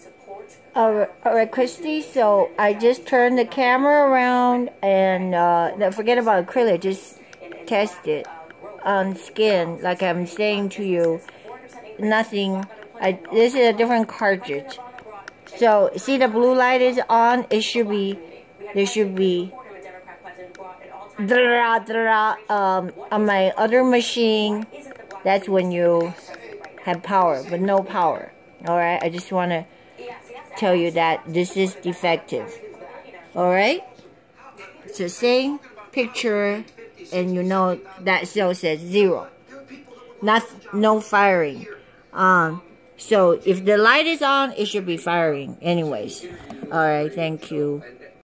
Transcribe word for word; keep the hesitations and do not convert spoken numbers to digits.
Alright, alright, Christy, so I just turned the camera around and uh, forget about acrylic, just test it on skin, like I'm saying to you. Nothing, I, this is a different cartridge. So, see the blue light is on, it should be, there should be, um, on my other machine, that's when you have power, but no power. Alright, I just want to tell you that this is defective. Alright? It's the same picture, and you know that cell says zero. Not, no firing. Um, so if the light is on, it should be firing anyways. Alright, thank you.